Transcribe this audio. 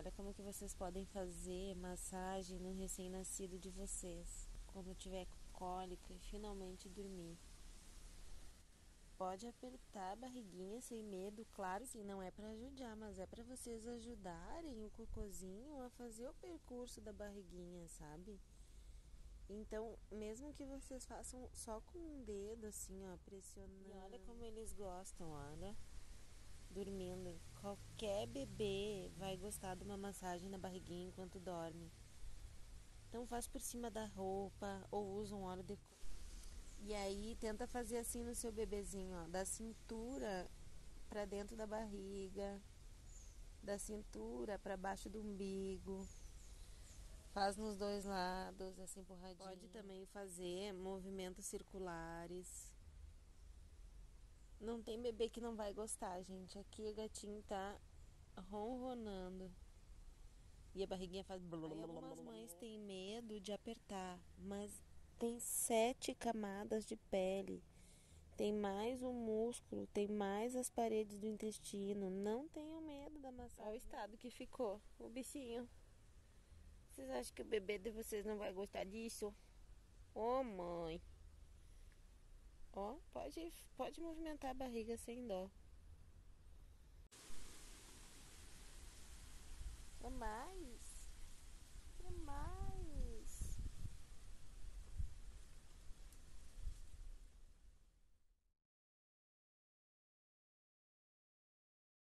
Olha como que vocês podem fazer massagem no recém-nascido de vocês, quando tiver cólica e finalmente dormir. Pode apertar a barriguinha sem medo, claro que não é para ajudar, mas é para vocês ajudarem o cocôzinho a fazer o percurso da barriguinha, sabe? Então, mesmo que vocês façam só com um dedo, assim, ó, pressionando. E olha como eles gostam, olha. Dormindo. Qualquer bebê vai gostar de uma massagem na barriguinha enquanto dorme. Então faz por cima da roupa ou usa um óleo de coco. E aí tenta fazer assim no seu bebezinho, ó, da cintura para dentro da barriga, da cintura para baixo do umbigo. Faz nos dois lados, assim empurradinho. Pode também fazer movimentos circulares. Não tem bebê que não vai gostar, gente. Aqui o gatinho tá ronronando. E a barriguinha faz... Aí algumas mães têm medo de apertar, mas tem 7 camadas de pele. Tem mais o músculo, tem mais as paredes do intestino. Não tenham medo da massagem. Olha o estado que ficou o bichinho. Vocês acham que o bebê de vocês não vai gostar disso? Ô, mãe. Ó, pode movimentar a barriga sem dó. Ou mais.